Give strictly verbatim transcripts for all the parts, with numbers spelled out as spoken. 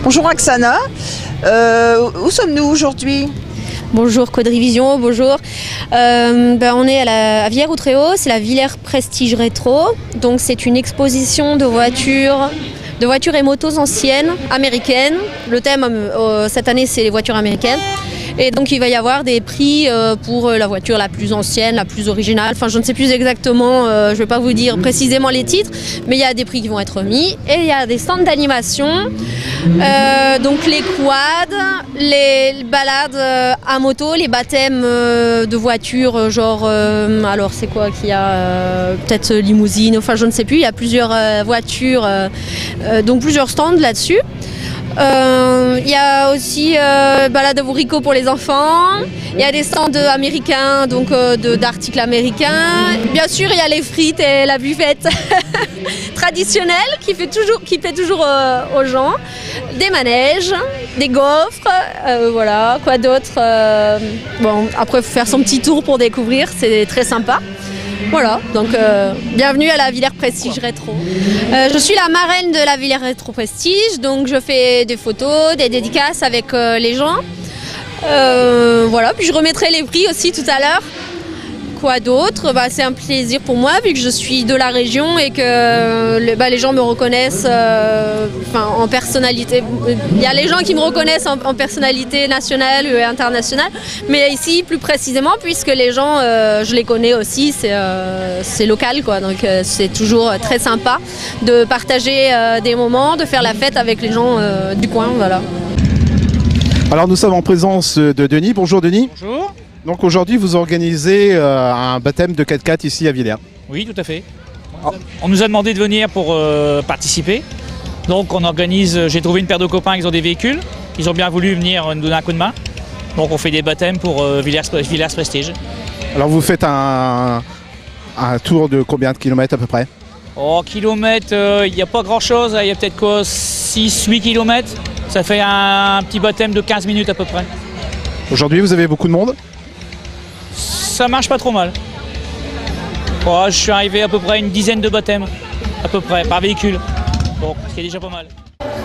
Bonjour Oksana, euh, où sommes-nous aujourd'hui? Bonjour Quadrivision, bonjour. Euh, ben on est à, la, à Villers-Outréau, c'est la Villers Prestige Rétro. Donc c'est une exposition de voitures, de voitures et motos anciennes, américaines. Le thème euh, cette année c'est les voitures américaines. Et donc il va y avoir des prix euh, pour la voiture la plus ancienne, la plus originale. Enfin je ne sais plus exactement, euh, je ne vais pas vous dire précisément les titres, mais il y a des prix qui vont être mis. Et il y a des stands d'animation, euh, donc les quads, les balades euh, à moto, les baptêmes euh, de voitures, genre, euh, alors c'est quoi qu'il y a euh, peut-être limousine, enfin je ne sais plus, il y a plusieurs euh, voitures, euh, euh, donc plusieurs stands là-dessus. Il euh, y a aussi euh, balade à bourricot pour les enfants, il y a des stands américains, donc euh, d'articles américains. Bien sûr, il y a les frites et la buvette traditionnelle qui fait toujours, qui plaît toujours euh, aux gens. Des manèges, des gaufres, euh, voilà, quoi d'autre. Euh, bon, après, il faut faire son petit tour pour découvrir, c'est très sympa. Voilà, donc euh, bienvenue à la Villers Prestige Rétro. Euh, je suis la marraine de la Villers Rétro Prestige, donc je fais des photos, des dédicaces avec euh, les gens. Euh, voilà, puis je remettrai les prix aussi tout à l'heure. Quoi d'autre? Bah, c'est un plaisir pour moi vu que je suis de la région et que le, bah, les gens me reconnaissent euh, en personnalité. Il y a les gens qui me reconnaissent en, en personnalité nationale et internationale, mais ici plus précisément puisque les gens, euh, je les connais aussi, c'est euh, local quoi. Donc euh, c'est toujours très sympa de partager euh, des moments, de faire la fête avec les gens euh, du coin. Voilà. Alors nous sommes en présence de Denis. Bonjour Denis. Bonjour. Donc aujourd'hui vous organisez euh, un baptême de quatre-quatre ici à Villers. Oui, tout à fait. On nous a demandé de venir pour euh, participer. Donc on organise, j'ai trouvé une paire de copains qui ont des véhicules. Ils ont bien voulu venir nous donner un coup de main. Donc on fait des baptêmes pour euh, Villers, Villers Prestige. Alors vous faites un, un tour de combien de kilomètres à peu près? Oh, kilomètres, il euh, n'y a pas grand chose, il y a peut-être quoi, six huit kilomètres. Ça fait un petit baptême de quinze minutes à peu près. Aujourd'hui vous avez beaucoup de monde? Ça marche pas trop mal. Oh, je suis arrivé à peu près à une dizaine de baptêmes, à peu près, par véhicule. Bon, ce qui est déjà pas mal.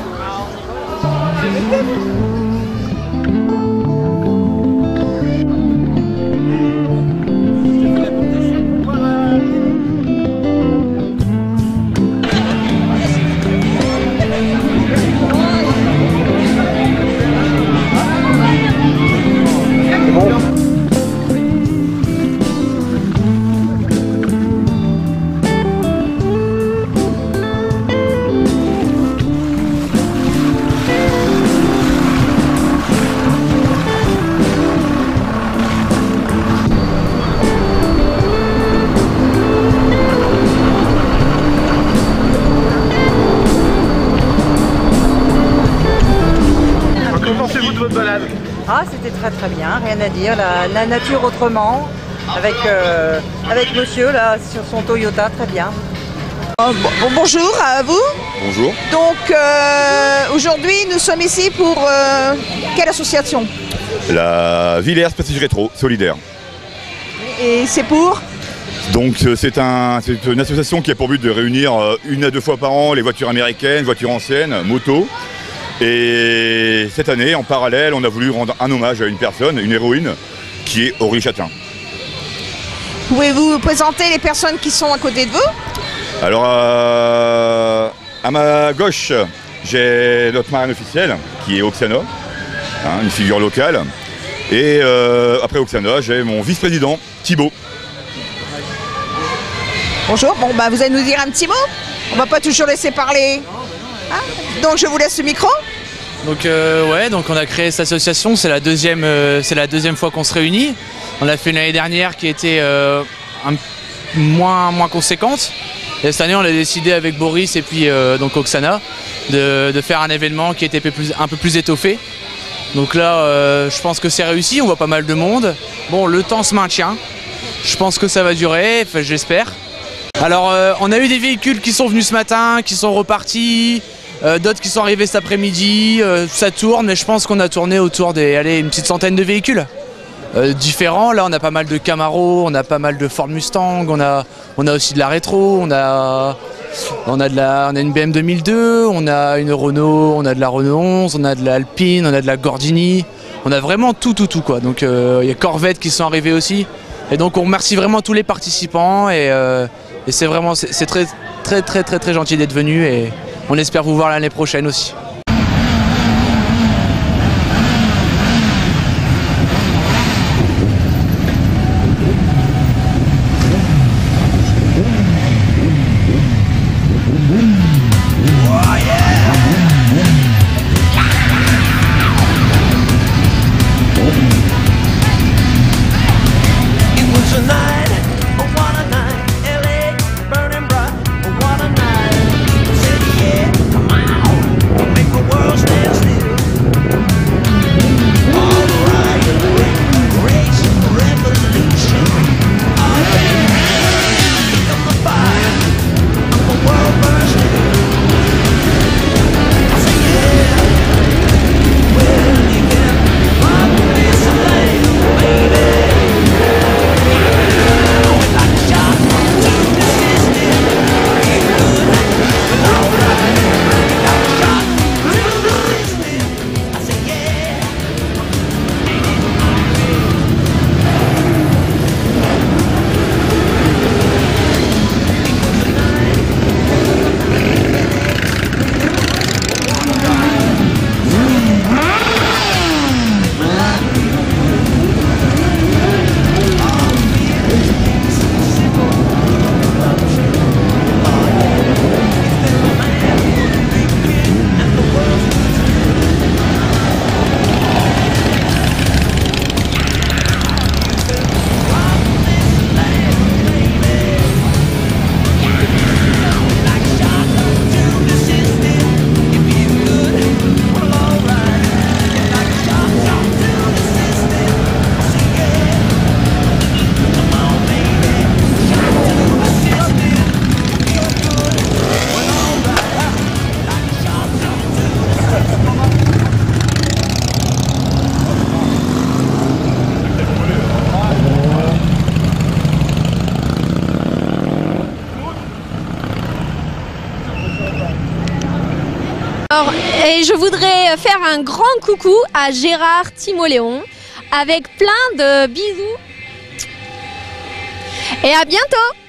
Ah, c'était très très bien, rien à dire, la, la nature autrement, avec, euh, avec monsieur là sur son Toyota, très bien. Oh, bon, bonjour à vous. Bonjour. Donc euh, aujourd'hui nous sommes ici pour euh, quelle association? La Villers Prestige Rétro Solidaire. Et c'est pour? Donc c'est un, une association qui a pour but de réunir une à deux fois par an les voitures américaines, voitures anciennes, motos. Et cette année, en parallèle, on a voulu rendre un hommage à une personne, une héroïne, qui est Aurélie Châtelain. Pouvez-vous vous présenter les personnes qui sont à côté de vous? Alors, euh, à ma gauche, j'ai notre marraine officielle, qui est Oksana, hein, une figure locale. Et euh, après Oksana, j'ai mon vice-président, Thibaut. Bonjour, bon, bah, vous allez nous dire un petit mot? On ne va pas toujours laisser parler. Hein? Donc je vous laisse le micro. Donc euh, ouais, donc on a créé cette association, c'est la deuxième, euh, c'est la deuxième fois qu'on se réunit. On l'a fait l'année dernière qui était euh, un, moins, moins conséquente. Et cette année on a décidé avec Boris et puis euh, donc Oksana de, de faire un événement qui était un peu plus, un peu plus étoffé. Donc là euh, je pense que c'est réussi, on voit pas mal de monde. Bon, le temps se maintient, je pense que ça va durer, enfin, j'espère. Alors euh, on a eu des véhicules qui sont venus ce matin, qui sont repartis. Euh, d'autres qui sont arrivés cet après-midi, euh, ça tourne, mais je pense qu'on a tourné autour des, allez, une petite centaine de véhicules euh, différents. Là on a pas mal de Camaro, on a pas mal de Ford Mustang, on a, on a aussi de la rétro, on a, On a, de la, on a une B M deux mille deux, on a une Renault, on a de la Renault onze, on a de la Alpine, on a de la Gordini. On a vraiment tout, tout, tout quoi. Donc il euh, y a Corvette qui sont arrivés aussi. Et donc on remercie vraiment tous les participants et, euh, et c'est vraiment c'est très, très, très, très, très gentil d'être venus et on espère vous voir l'année prochaine aussi. Alors, et je voudrais faire un grand coucou à Gérard Timoléon avec plein de bisous et à bientôt.